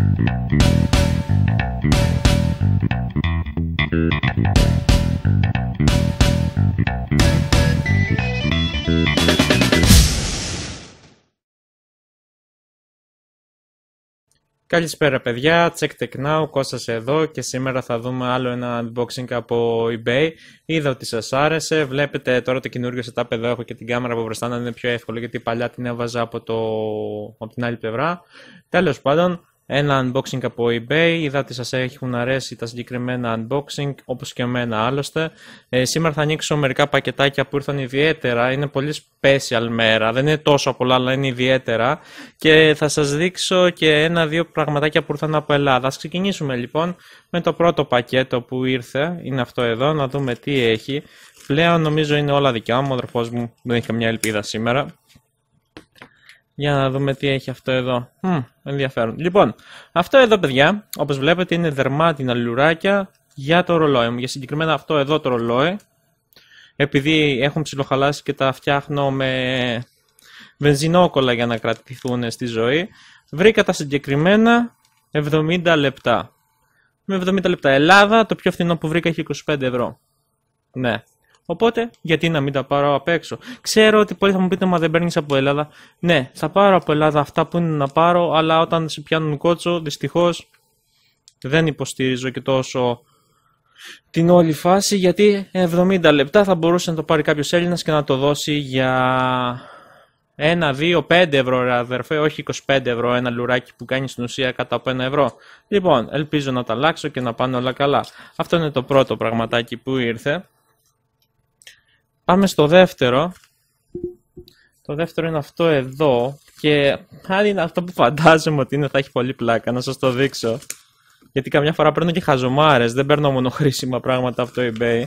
Καλησπέρα παιδιά, Check Tech Now, Κώστας εδώ και σήμερα θα δούμε άλλο ένα unboxing από eBay. Είδα ότι σας άρεσε, βλέπετε τώρα το καινούριο setup εδώ, έχω και την κάμερα από μπροστά να είναι πιο εύκολο γιατί παλιά την έβαζα από την άλλη πλευρά. Τέλος πάντων, ένα unboxing από eBay, είδα ότι σας έχουν αρέσει τα συγκεκριμένα unboxing, όπως και εμένα άλλωστε. Σήμερα θα ανοίξω μερικά πακετάκια που ήρθαν ιδιαίτερα, είναι πολύ special μέρα, δεν είναι τόσο πολλά αλλά είναι ιδιαίτερα. Και θα σας δείξω και ένα-δύο πραγματάκια που ήρθαν από Ελλάδα. Ας ξεκινήσουμε λοιπόν με το πρώτο πακέτο που ήρθε, είναι αυτό εδώ, να δούμε τι έχει. Πλέον νομίζω είναι όλα δικιά μου, ο αδερφός μου δεν έχει καμιά ελπίδα σήμερα. Για να δούμε τι έχει αυτό εδώ. Ενδιαφέρον. Λοιπόν, αυτό εδώ παιδιά, όπως βλέπετε είναι δερμάτινα λουράκια για το ρολόι μου. Για συγκεκριμένα αυτό εδώ το ρολόι, επειδή έχουν ψιλοχαλάσει και τα φτιάχνω με βενζινόκολλα για να κρατηθούν στη ζωή, βρήκα τα συγκεκριμένα 70 λεπτά. Με 70 λεπτά Ελλάδα, το πιο φθηνό που βρήκα έχει 25 ευρώ. Ναι. Οπότε, γιατί να μην τα πάρω απ' έξω. Ξέρω ότι πολλοί θα μου πείτε, μα δεν παίρνεις από Ελλάδα. Ναι, θα πάρω από Ελλάδα αυτά που είναι να πάρω, αλλά όταν σε πιάνουν κότσο, δυστυχώς δεν υποστηρίζω και τόσο την όλη φάση, γιατί 70 λεπτά θα μπορούσε να το πάρει κάποιος Έλληνας και να το δώσει για 1, 2, 5 ευρώ, ρε αδερφέ, όχι 25 ευρώ ένα λουράκι που κάνει στην ουσία κάτω από 1 ευρώ. Λοιπόν, ελπίζω να τα αλλάξω και να πάνε όλα καλά. Αυτό είναι το πρώτο πραγματάκι που ήρθε. Πάμε στο δεύτερο. Το δεύτερο είναι αυτό εδώ. Και αν είναι αυτό που φαντάζομαι ότι είναι, θα έχει πολύ πλάκα. Να σας το δείξω. Γιατί καμιά φορά παίρνω και χαζομάρες. Δεν παίρνω μόνο χρήσιμα πράγματα από το eBay.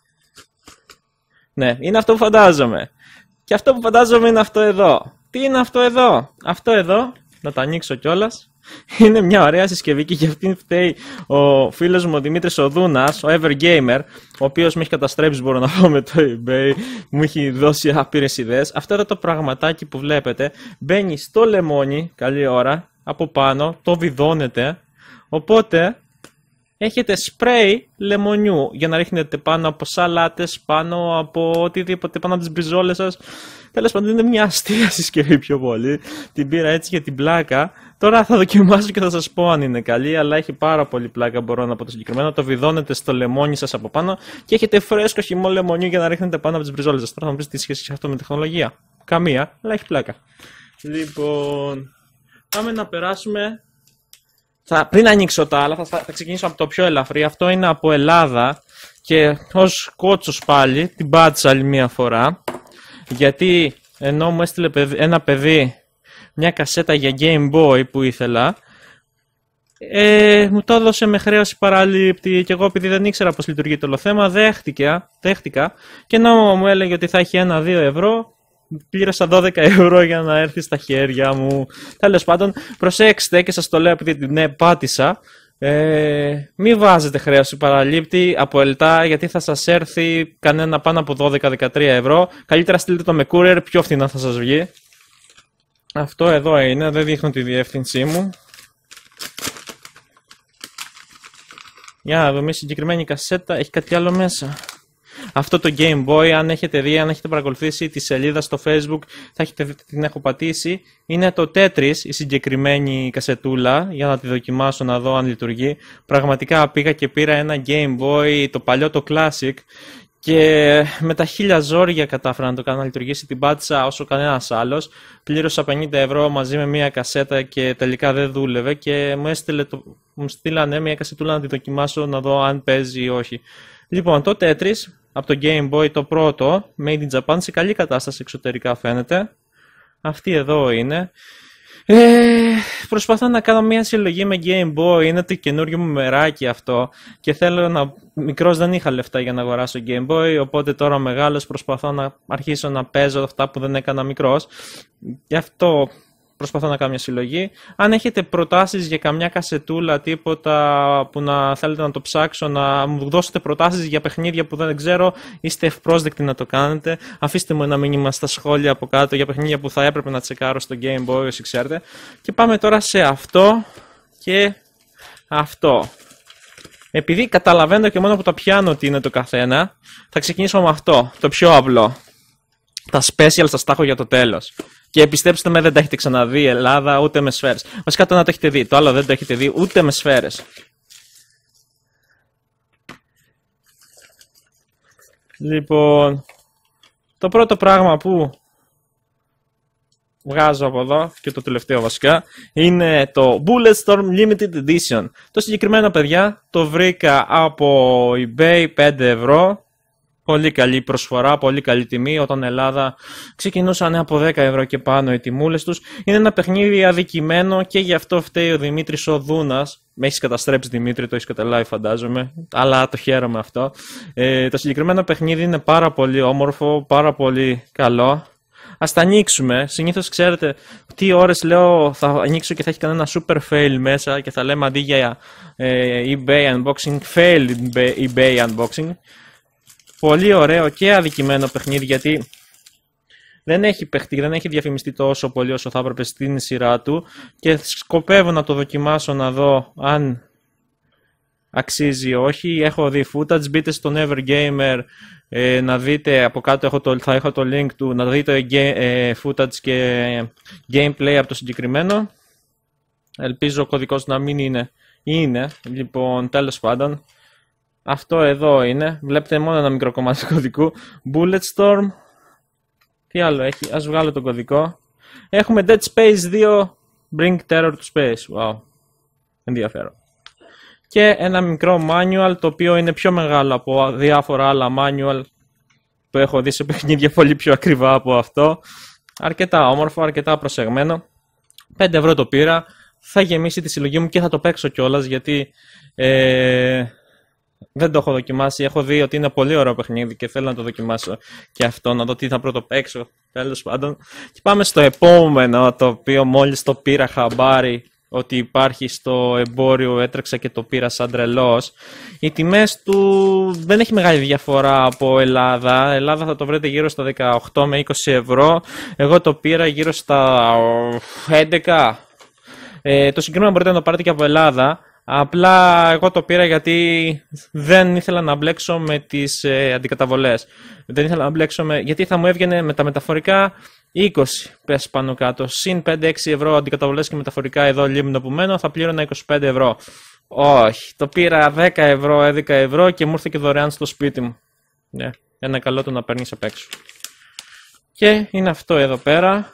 Ναι, είναι αυτό που φαντάζομαι. Και αυτό που φαντάζομαι είναι αυτό εδώ. Τι είναι αυτό εδώ? Αυτό εδώ, να το ανοίξω κιόλας. Είναι μια ωραία συσκευή και για αυτήν φταίει ο φίλος μου ο Δημήτρης ο Δούνας, ο Evergamer, ο οποίος με έχει καταστρέψει, μπορώ να πω, με το eBay, μου έχει δώσει άπειρες ιδέες. Αυτό εδώ το πραγματάκι που βλέπετε μπαίνει στο λεμόνι, καλή ώρα, από πάνω, το βιδώνετε, οπότε έχετε σπρέι λεμονιού για να ρίχνετε πάνω από σαλάτες, πάνω από οτιδήποτε, πάνω από τις μπριζόλες σας. Τέλος πάντων είναι μια αστεία συσκευή πιο πολύ. Την πήρα έτσι για την πλάκα. Τώρα θα δοκιμάσω και θα σας πω αν είναι καλή, αλλά έχει πάρα πολύ πλάκα, μπορώ να πω το συγκεκριμένο. Το βιδώνετε στο λεμόνι σας από πάνω και έχετε φρέσκο χυμό λεμονιού για να ρίχνετε πάνω από τις μπριζόλες σας. Τώρα θα μου πεις τι σχέση έχει αυτό με τεχνολογία. Καμία, αλλά έχει πλάκα. Λοιπόν, πάμε να περάσουμε. Πριν ανοίξω τα άλλα, θα ξεκινήσω από το πιο ελαφρύ. Αυτό είναι από Ελλάδα και ως κότσος πάλι την πάτησα άλλη μία φορά. Γιατί ενώ μου έστειλε ένα παιδί μια κασέτα για Game Boy που ήθελα, μου το έδωσε με χρέωση παραλήπτη και εγώ επειδή δεν ήξερα πώς λειτουργεί το όλο θέμα δέχτηκα και ενώ μου έλεγε ότι θα έχει 1-2 ευρώ, πλήρωσα 12 ευρώ για να έρθει στα χέρια μου. Τέλος πάντων, προσέξτε και σας το λέω επειδή την πάτησα, μη βάζετε χρέωση παραλήπτη από ελτά γιατί θα σας έρθει κανένα πάνω από 12-13 ευρώ. Καλύτερα στείλτε το με courier, πιο φθηνά θα σας βγει. Αυτό εδώ είναι, δεν δείχνω τη διεύθυνσή μου. Για να δούμε, συγκεκριμένη κασέτα έχει κάτι άλλο μέσα. Αυτό το Game Boy, αν έχετε δει, αν έχετε παρακολουθήσει τη σελίδα στο Facebook, θα έχετε δει, την έχω πατήσει. Είναι το Tetris, η συγκεκριμένη κασετούλα, για να τη δοκιμάσω να δω αν λειτουργεί. Πραγματικά πήγα και πήρα ένα Game Boy, το παλιό, το Classic, και με τα 1000 ζόρια κατάφερα να το κάνω να λειτουργήσει. Την πάτησα όσο κανένας άλλος. Πλήρωσα 50 ευρώ μαζί με μια κασέτα και τελικά δεν δούλευε και μου στείλανε μια κασετούλα να τη δοκιμάσω να δω αν παίζει ή όχι. Λοιπόν, το Tetris από το Game Boy, το πρώτο, Made in Japan, σε καλή κατάσταση εξωτερικά φαίνεται. Αυτή εδώ είναι. Προσπαθώ να κάνω μια συλλογή με Game Boy, είναι το καινούριο μου μεράκι αυτό και θέλω να... Μικρός δεν είχα λεφτά για να αγοράσω Game Boy, οπότε τώρα μεγάλος προσπαθώ να αρχίσω να παίζω αυτά που δεν έκανα μικρός. Γι' αυτό προσπαθώ να κάνω μια συλλογή. Αν έχετε προτάσεις για καμιά κασετούλα, τίποτα που να θέλετε να το ψάξω, να μου δώσετε προτάσεις για παιχνίδια που δεν ξέρω, είστε ευπρόσδεκτοι να το κάνετε. Αφήστε μου ένα μήνυμα στα σχόλια από κάτω για παιχνίδια που θα έπρεπε να τσεκάρω στο Game Boy, όσοι ξέρετε. Και πάμε τώρα σε αυτό. και αυτό. Επειδή καταλαβαίνω και μόνο που το πιάνω τι είναι το καθένα, θα ξεκινήσω με αυτό, το πιο απλό. Τα special σας τα έχω για το τέλος. Και πιστέψτε με, δεν τα έχετε ξαναδεί Ελλάδα ούτε με σφαίρες. Βασικά το ένα το έχετε δει, το άλλο δεν το έχετε δει ούτε με σφαίρες. Λοιπόν, το πρώτο πράγμα που βγάζω από εδώ, και το τελευταίο βασικά, είναι το Bulletstorm Limited Edition. Το συγκεκριμένο, παιδιά, το βρήκα από eBay 5 ευρώ. Πολύ καλή προσφορά, πολύ καλή τιμή. Όταν Ελλάδα ξεκινούσαν από 10 ευρώ και πάνω οι τιμούλες τους. Είναι ένα παιχνίδι αδικημένο και γι' αυτό φταίει ο Δημήτρης ο Δούνας. Με έχεις καταστρέψει, Δημήτρη, το έχεις καταλάβει, φαντάζομαι. Αλλά το χαίρομαι αυτό. Το συγκεκριμένο παιχνίδι είναι πάρα πολύ όμορφο, πάρα πολύ καλό. Ας τα ανοίξουμε. Συνήθως ξέρετε τι ώρες λέω θα ανοίξω και θα έχει κανένα super fail μέσα και θα λέμε αντί για eBay unboxing, fail eBay unboxing. Πολύ ωραίο και αδικημένο παιχνίδι, γιατί δεν έχει παιχτεί, δεν έχει διαφημιστεί τόσο πολύ όσο θα έπρεπε στην σειρά του και σκοπεύω να το δοκιμάσω να δω αν αξίζει ή όχι. Έχω δει footage, μπείτε στο Nevergamer να δείτε, από κάτω θα έχω το link του, να δείτε footage και gameplay από το συγκεκριμένο. Ελπίζω ο κωδικός να μην είναι. Λοιπόν, τέλος πάντων, αυτό εδώ είναι. Βλέπετε μόνο ένα μικρό κομμάτι του κωδικού. Bulletstorm. Τι άλλο έχει, ας βγάλω τον κωδικό. Έχουμε Dead Space 2 Bring Terror to Space. Wow, ενδιαφέρον. Και ένα μικρό manual, το οποίο είναι πιο μεγάλο από διάφορα άλλα manual που έχω δει σε παιχνίδια, πολύ πιο ακριβά από αυτό. Αρκετά όμορφο, αρκετά προσεγμένο. 5 ευρώ το πήρα. Θα γεμίσει τη συλλογή μου και θα το παίξω κιόλας, γιατί δεν το έχω δοκιμάσει. Έχω δει ότι είναι πολύ ωραίο παιχνίδι και θέλω να το δοκιμάσω και αυτό, να δω τι θα πρωτοπαίξω. Τέλος πάντων. Και πάμε στο επόμενο, το οποίο μόλις το πήρα χαμπάρι ότι υπάρχει στο εμπόριο, έτρεξα και το πήρα σαν τρελός. Οι τιμές του δεν έχει μεγάλη διαφορά από Ελλάδα. Ελλάδα θα το βρείτε γύρω στα 18 με 20 ευρώ. Εγώ το πήρα γύρω στα 11. Το συγκεκριμένο μπορείτε να το πάρετε και από Ελλάδα. Απλά εγώ το πήρα γιατί δεν ήθελα να μπλέξω με τις αντικαταβολές. Δεν ήθελα να μπλέξω γιατί θα μου έβγαινε με τα μεταφορικά 20 πες πάνω κάτω. Συν 5-6 ευρώ αντικαταβολές και μεταφορικά εδώ Λίμνο που μένω, θα πλήρωνα 25 ευρώ. Όχι, το πήρα 10 ευρώ, 11 ευρώ και μου ήρθε και δωρεάν στο σπίτι μου. Yeah. Ένα καλό το να παίρνεις απ' έξω. Και είναι αυτό εδώ πέρα.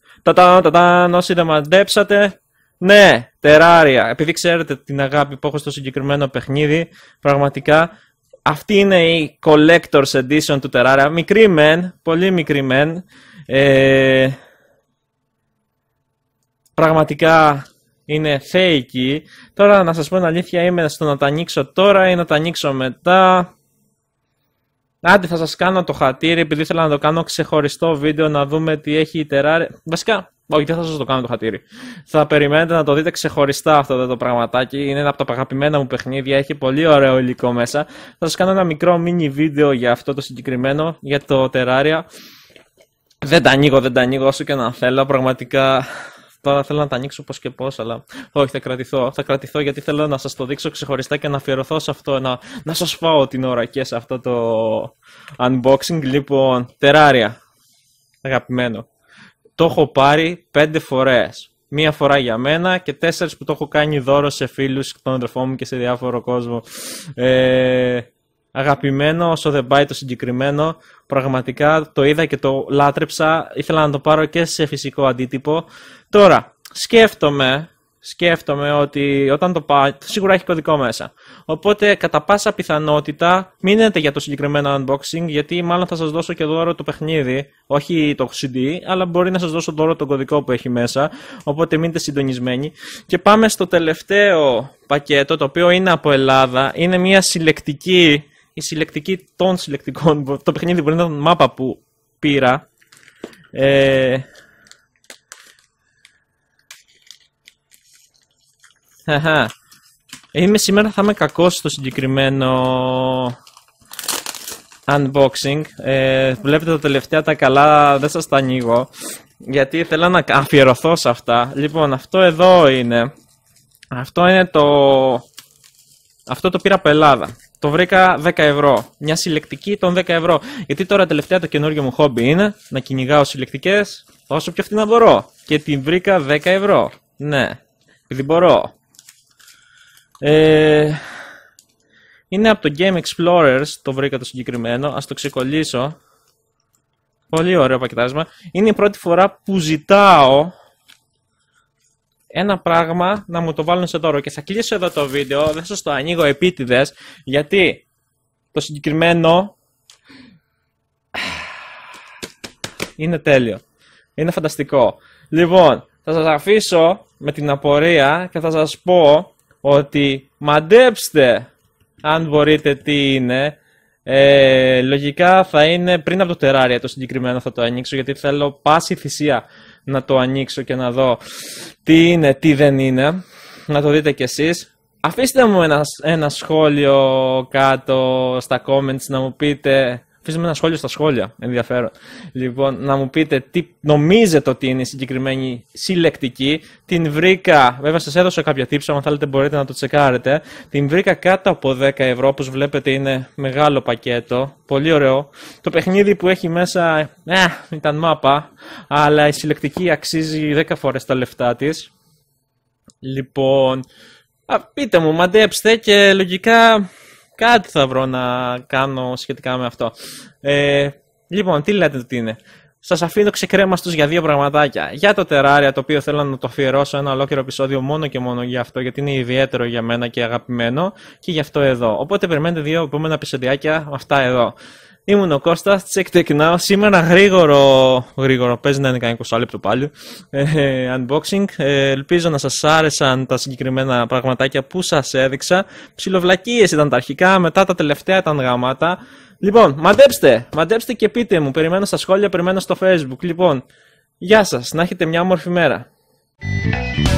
Όσοι δεν μαντέψατε. Ναι, τεράρια. Επειδή ξέρετε την αγάπη που έχω στο συγκεκριμένο παιχνίδι, πραγματικά αυτή είναι η Collector's Edition του Terraria. Μικρή μεν, πολύ μικρή μεν. Πραγματικά είναι θεϊκή. Τώρα να σας πω την αλήθεια, είμαι στο να τα ανοίξω τώρα ή να τα ανοίξω μετά. Άντε, θα σας κάνω το χατήρι, επειδή ήθελα να το κάνω ξεχωριστό βίντεο, να δούμε τι έχει η Terraria. Βασικά, όχι, δεν θα σας το κάνω το χατήρι. Θα περιμένετε να το δείτε ξεχωριστά αυτό το πραγματάκι. Είναι ένα από τα αγαπημένα μου παιχνίδια, έχει πολύ ωραίο υλικό μέσα. Θα σας κάνω ένα μικρό mini βίντεο για αυτό το συγκεκριμένο, για το Terraria. Δεν τα ανοίγω όσο και να θέλω, πραγματικά. Τώρα θέλω να τα ανοίξω πώς και πώς, αλλά όχι, θα κρατηθώ γιατί θέλω να σας το δείξω ξεχωριστά και να αφιερωθώ σε αυτό, να σας φάω την ώρα και σε αυτό το unboxing. Λοιπόν, Terraria, αγαπημένο. Το έχω πάρει 5 φορές. Μία φορά για μένα και 4 που το έχω κάνει δώρο σε φίλους, τον αδερφό μου και σε διάφορο κόσμο. Αγαπημένο όσο δεν πάει το συγκεκριμένο. Πραγματικά το είδα και το λάτρεψα. Ήθελα να το πάρω και σε φυσικό αντίτυπο. Τώρα, σκέφτομαι ότι όταν το πάω, σίγουρα έχει κωδικό μέσα. Οπότε, κατά πάσα πιθανότητα, μείνετε για το συγκεκριμένο unboxing, γιατί μάλλον θα σας δώσω και δώρο το παιχνίδι, όχι το CD, αλλά μπορεί να σας δώσω δώρο το κωδικό που έχει μέσα. Οπότε, μείνετε συντονισμένοι. Και πάμε στο τελευταίο πακέτο, το οποίο είναι από Ελλάδα. Είναι μια συλλεκτική, η συλλεκτική των συλλεκτικών. Το παιχνίδι μπορεί να είναι μάπα που πήρα. Σήμερα θα είμαι κακός στο συγκεκριμένο unboxing. Βλέπετε τα τελευταία τα καλά δεν σας τα ανοίγω, γιατί θέλω να αφιερωθώ σε αυτά. Λοιπόν, αυτό εδώ είναι Αυτό είναι αυτό το πήρα από Ελλάδα. Το βρήκα 10 ευρώ. Μια συλλεκτική των 10 ευρώ. Γιατί τώρα τελευταία το καινούργιο μου χόμπι είναι να κυνηγάω συλλεκτικές όσο πιο φθηνά μπορώ. Και την βρήκα 10 ευρώ. Ναι, επειδή μπορώ. Είναι από το Game Explorers, το βρήκα το συγκεκριμένο. Ας το ξεκολλήσω. Πολύ ωραίο πακετάρισμα. Είναι η πρώτη φορά που ζητάω ένα πράγμα να μου το βάλουν σε δώρο. Και θα κλείσω εδώ το βίντεο, δεν σας το ανοίγω επίτηδες, γιατί το συγκεκριμένο είναι τέλειο. Είναι φανταστικό. Λοιπόν, θα σας αφήσω με την απορία και θα σας πω ότι μαντέψτε αν μπορείτε τι είναι. Λογικά θα είναι πριν από το Terraria το συγκεκριμένο, θα το ανοίξω, γιατί θέλω πάση θυσία να το ανοίξω και να δω τι είναι, τι δεν είναι. Να το δείτε κι εσείς. Αφήστε μου ένα σχόλιο κάτω στα comments να μου πείτε. Αφήστε μου ένα σχόλιο στα σχόλια, ενδιαφέρον. Λοιπόν, να μου πείτε τι νομίζετε ότι είναι η συγκεκριμένη συλλεκτική. Την βρήκα, βέβαια σας έδωσα κάποια tips, αν θέλετε μπορείτε να το τσεκάρετε. Την βρήκα κάτω από 10 ευρώ, όπως βλέπετε είναι μεγάλο πακέτο. Πολύ ωραίο. Το παιχνίδι που έχει μέσα, ήταν μάπα, αλλά η συλλεκτική αξίζει 10 φορές τα λεφτά της. Λοιπόν, πείτε μου, μαντέψτε και λογικά κάτι θα βρω να κάνω σχετικά με αυτό. Λοιπόν, τι λέτε ότι είναι. Σας αφήνω ξεκρέμαστος για δύο πραγματάκια. Για το Terraria, το οποίο θέλω να το αφιερώσω ένα ολόκληρο επεισόδιο μόνο και μόνο για αυτό, γιατί είναι ιδιαίτερο για μένα και αγαπημένο, και γι' αυτό εδώ. Οπότε περιμένετε δύο επόμενα επεισοδιάκια αυτά εδώ. Ήμουν ο Κώστας, check it now. Σήμερα γρήγορο, παίζει να είναι κανένα 20 λεπτό πάλι, unboxing. Ελπίζω να σας άρεσαν τα συγκεκριμένα πραγματάκια που σας έδειξα. Ψιλοβλακίες ήταν τα αρχικά, μετά τα τελευταία ήταν γαμάτα. Λοιπόν, μαντέψτε και πείτε μου, περιμένω στα σχόλια, περιμένω στο Facebook. Λοιπόν, γεια σας, να έχετε μια όμορφη μέρα.